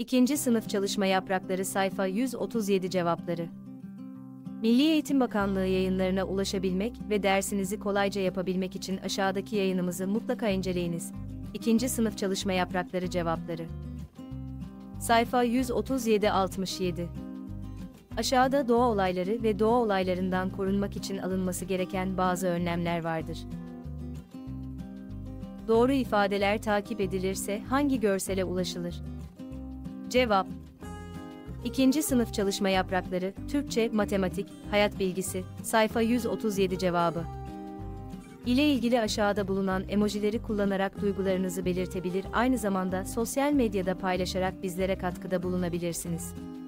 İkinci sınıf çalışma yaprakları sayfa 137 cevapları. Milli Eğitim Bakanlığı yayınlarına ulaşabilmek ve dersinizi kolayca yapabilmek için aşağıdaki yayınımızı mutlaka inceleyiniz. İkinci sınıf çalışma yaprakları cevapları. Sayfa 137-67. Aşağıda doğa olayları ve doğa olaylarından korunmak için alınması gereken bazı önlemler vardır. Doğru ifadeler takip edilirse hangi görsele ulaşılır? Cevap: İkinci sınıf çalışma yaprakları, Türkçe, matematik, hayat bilgisi, sayfa 137 cevabı. İle ilgili aşağıda bulunan emojileri kullanarak duygularınızı belirtebilir, aynı zamanda sosyal medyada paylaşarak bizlere katkıda bulunabilirsiniz.